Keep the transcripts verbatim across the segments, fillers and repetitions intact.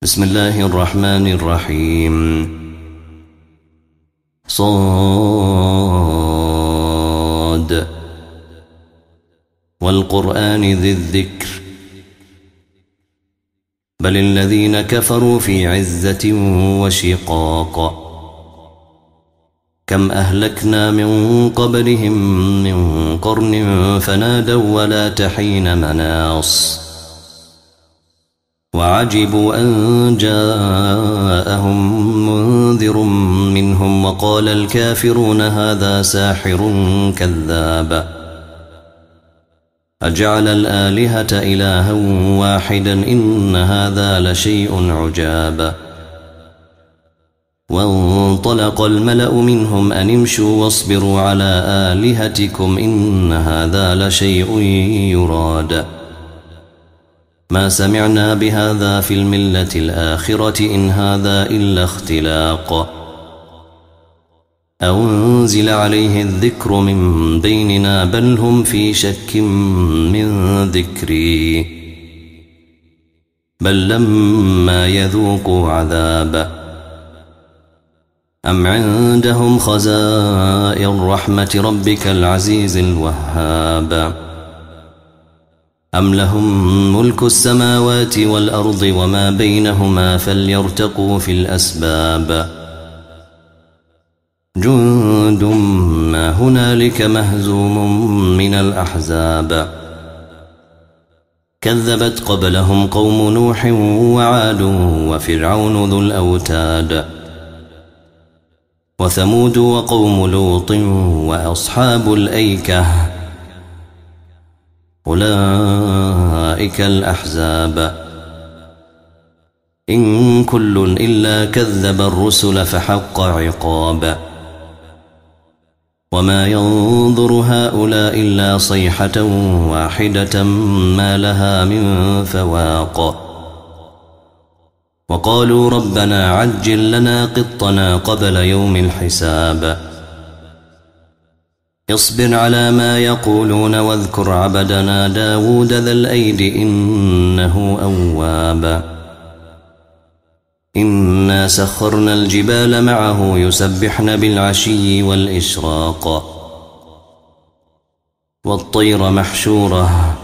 بسم الله الرحمن الرحيم. صاد والقرآن ذي الذكر بل الذين كفروا في عزة وشقاق كم أهلكنا من قبلهم من قرن فنادوا ولا تحين مناص وعجبوا أن جاءهم منذر منهم وقال الكافرون هذا ساحر كذاب أجعل الآلهة إلها واحدا إن هذا لشيء عجاب وانطلق الملأ منهم أن امشوا واصبروا على آلهتكم إن هذا لشيء يراد ما سمعنا بهذا في الملة الآخرة إن هذا إلا اختلاق أنزل عليه الذكر من بيننا بل هم في شك من ذكري بل لما يذوقوا عذاب أم عندهم خزائن رحمة ربك العزيز الوهاب أم لهم ملك السماوات والأرض وما بينهما فليرتقوا في الأسباب جند ما هنالك مهزوم من الأحزاب كذبت قبلهم قوم نوح وعاد وفرعون ذو الأوتاد وثمود وقوم لوط وأصحاب الأيكة أولئك الأحزاب إن كل إلا كذب الرسل فحق عقاب وما ينظر هؤلاء إلا صيحة واحدة ما لها من فواق وقالوا ربنا عجل لنا قطنا قبل يوم الحساب اصبر على ما يقولون واذكر عبدنا داود ذا الأيد إنه أواب إنا سخرنا الجبال معه يسبحن بالعشي والإشراق والطير محشورة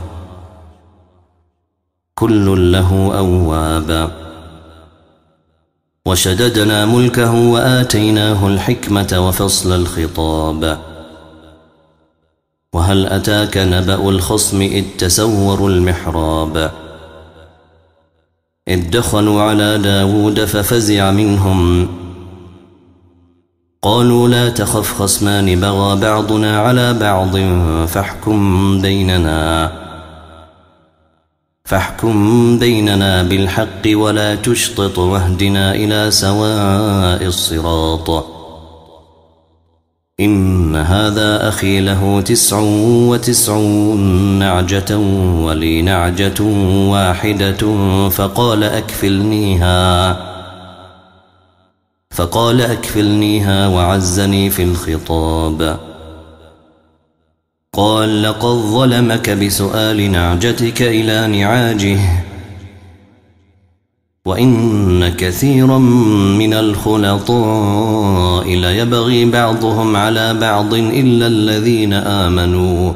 كل له أواب وشددنا ملكه وآتيناه الحكمة وفصل الخطاب وهل أتاك نبأ الخصم إذ تسوروا المحراب إذ دخلوا على داود ففزع منهم قالوا لا تخف خصمان بغى بعضنا على بعض فاحكم بيننا فاحكم بيننا بالحق ولا تشطط واهدنا إلى سواء الصراط إن هذا أخي له تسع وتسعون نعجة ولي نعجة واحدة فقال أكفلنيها فقال أكفلنيها وعزني في الخطاب قال لقد ظلمك بسؤال نعجتك إلى نعاجه وإن كثيرا من الخلطاء ليبغي بعضهم على بعض إلا الذين آمنوا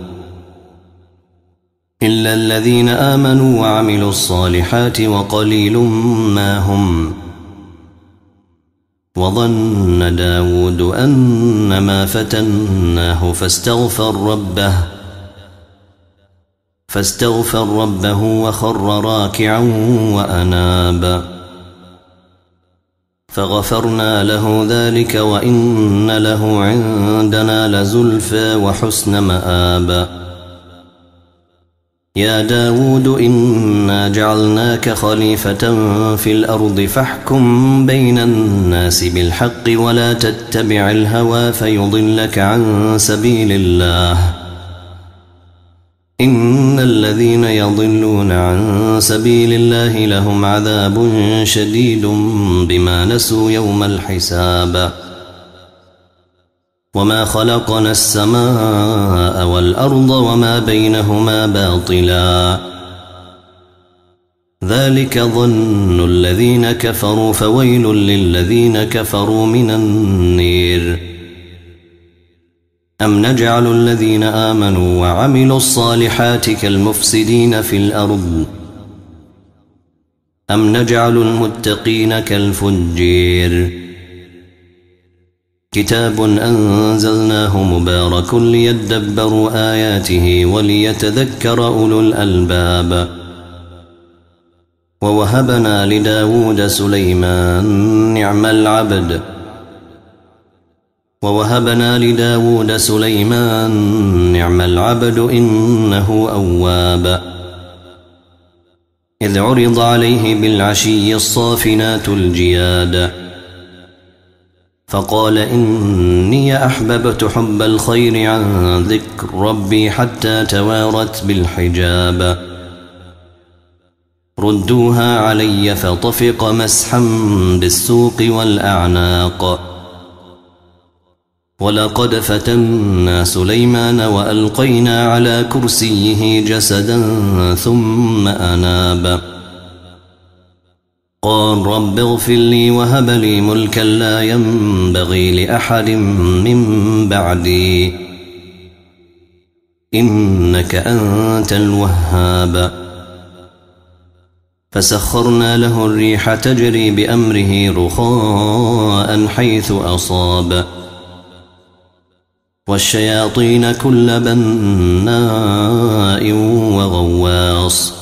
إلا الذين آمنوا وعملوا الصالحات وقليل ما هم وظن داود أنما فتناه فاستغفر ربه فاستغفر ربه وخر راكعا وأناب فغفرنا له ذلك وإن له عندنا لزلفى وحسن مآب يا داود إنا جعلناك خليفة في الأرض فاحكم بين الناس بالحق ولا تتبع الهوى فيضلك عن سبيل الله إن الذين يضلون عن سبيل الله لهم عذاب شديد بما نسوا يوم الحساب وما خلقنا السماء والأرض وما بينهما باطلا ذلك ظن الذين كفروا فويل للذين كفروا من النير. أم نجعل الذين آمنوا وعملوا الصالحات كالمفسدين في الأرض أم نجعل المتقين كالفجير. كتاب أنزلناه مبارك ليدبروا آياته وليتذكر أولو الألباب. ووهبنا لداود سليمان نعم العبد ووهبنا لداود سليمان نعم العبد إنه أواب. إذ عرض عليه بالعشي الصافنات الجياد فقال إني أحببت حب الخير عن ذكر ربي حتى توارت بالحجاب. ردوها علي فطفق مسحا بالسوق والأعناق. ولقد فتنا سليمان وألقينا على كرسيه جسدا ثم أناب. قال رب اغفر لي وهب لي ملكا لا ينبغي لأحد من بعدي إنك أنت الوهاب. فسخرنا له الريح تجري بأمره رخاء حيث أصاب. والشياطين كل بناء وغواص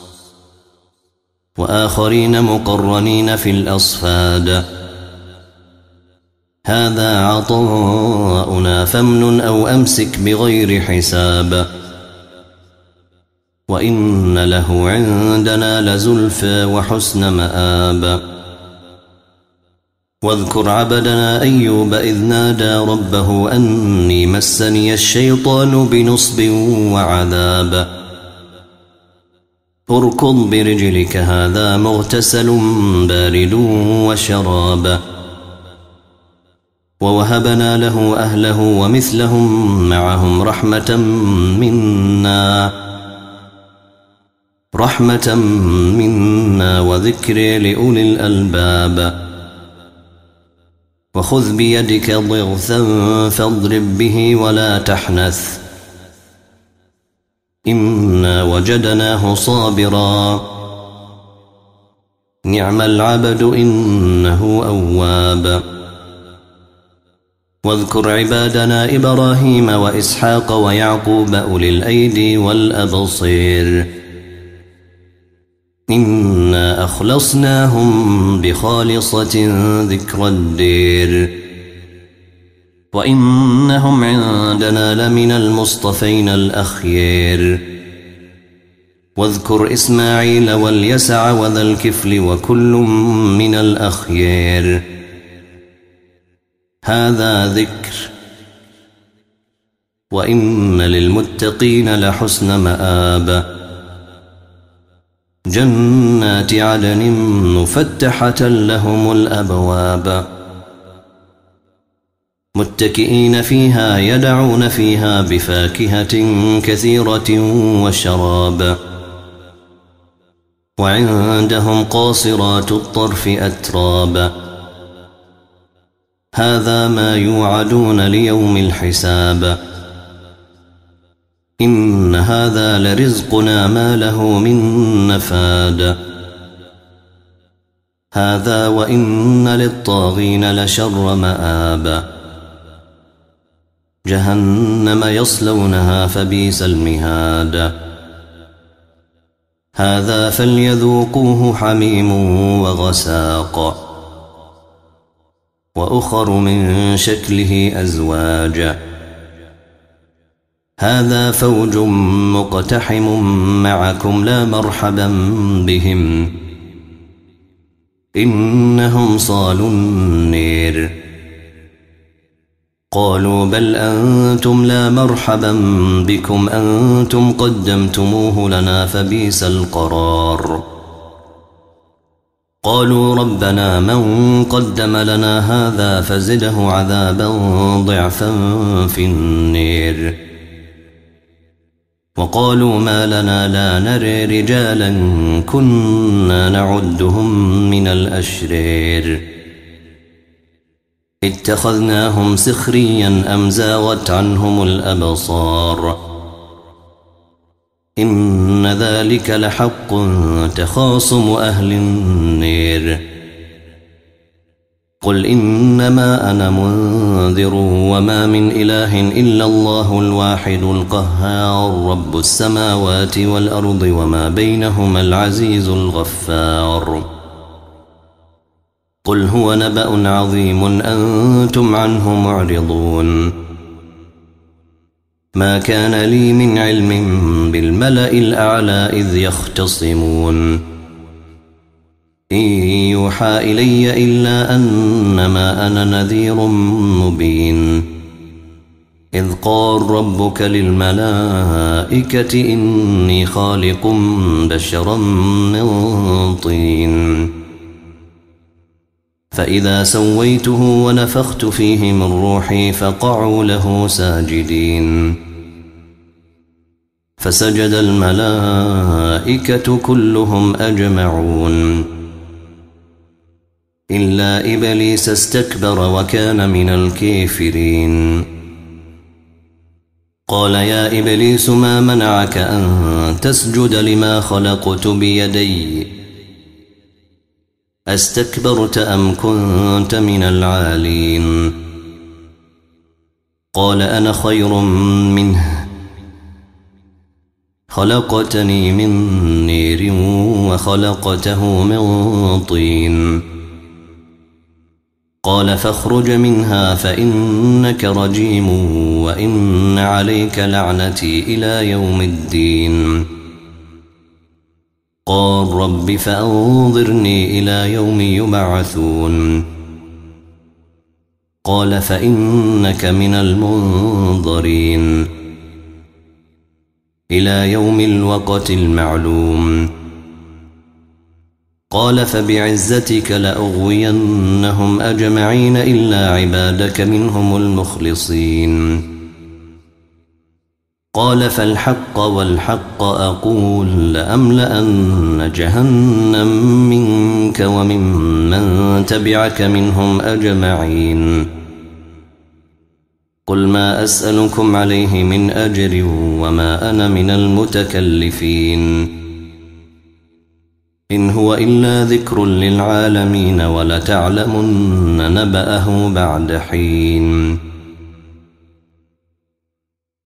وآخرين مقرنين في الأصفاد. هذا عطاؤنا فامنن أو أمسك بغير حساب. وإن له عندنا لزلفى وحسن مآب. واذكر عبدنا أيوب إذ نادى ربه أني مسني الشيطان بنصب وعذاب. اركض برجلك هذا مغتسل بارد وشراب. ووهبنا له أهله ومثلهم معهم رحمة منا رحمة منا وذكر لأولي الألباب. وخذ بيدك ضغثا فاضرب به ولا تحنث إنا وجدناه صابرا نعم العبد إنه أواب. واذكر عبادنا إبراهيم وإسحاق ويعقوب أولي الأيدي والأبصير إنا أخلصناهم بخالصة ذكر الدير وإنهم عندنا لمن المصطفين الأخيار. واذكر إسماعيل واليسع وذا الكفل وكل من الأخيار. هذا ذكر وإن للمتقين لحسن مآب. جنات عدن مفتحة لهم الأبواب متكئين فيها يدعون فيها بفاكهة كثيرة وشراب. وعندهم قاصرات الطرف أتراب. هذا ما يوعدون ليوم الحساب. إن هذا لرزقنا ما له من نفاد. هذا وإن للطاغين لشر مآب. جهنم يصلونها فبئس المهاد. هذا فليذوقوه حميم وغساق وأخر من شكله أزواج. هذا فوج مقتحم معكم لا مرحبا بهم إنهم صالوا النير. قالوا بل أنتم لا مرحبا بكم أنتم قدمتموه لنا فبئس القرار. قالوا ربنا من قدم لنا هذا فزده عذابا ضعفا في النير. وقالوا ما لنا لا نرى رجالا كنا نعدهم من الأشرار اتخذناهم سخريا أم زاغت عنهم الأبصار إن ذلك لحق تخاصم أهل النير قل إنما أنا منذر وما من إله إلا الله الواحد القهار رب السماوات والأرض وما بينهما العزيز الغفار قل هو نبأ عظيم أنتم عنه معرضون ما كان لي من علم بالملأ الأعلى إذ يختصمون إن يوحى إلي إلا أنما أنا نذير مبين إذ قال ربك للملائكة إني خالق بشرا من طين فإذا سويته ونفخت فيه من روحي فقعوا له ساجدين فسجد الملائكة كلهم أجمعون إلا إبليس استكبر وكان من الكافرين قال يا إبليس ما منعك أن تسجد لما خلقت بيدي أستكبرت أم كنت من العالين قال أنا خير منه خلقتني من نير وخلقته من طين قال فاخرج منها فإنك رجيم وإن عليك لعنتي إلى يوم الدين قال رب فأنظرني إلى يوم يبعثون قال فإنك من المنظرين إلى يوم الوقت المعلوم قال فبعزتك لأغوينهم أجمعين إلا عبادك منهم المخلصين قال فالحق والحق أقول لأملأن جهنم منك وممن تبعك منهم أجمعين قل ما أسألكم عليه من أجر وما أنا من المتكلفين إن هو إلا ذكر للعالمين ولتعلمن نبأه بعد حين